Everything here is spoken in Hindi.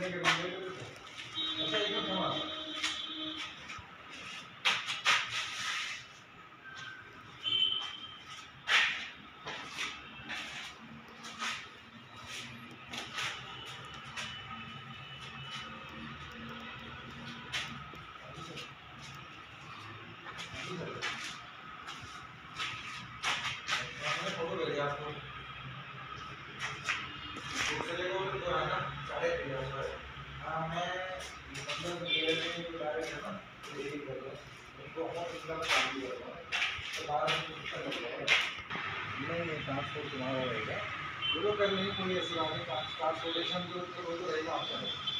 नहीं ट्रांसपोर्ट तुम्हारा रहेगा, वो तो कर नहीं कोई ऐसी बात नहीं, ट्रांसपोर्टेशन जो वो तो रहेगा आपका।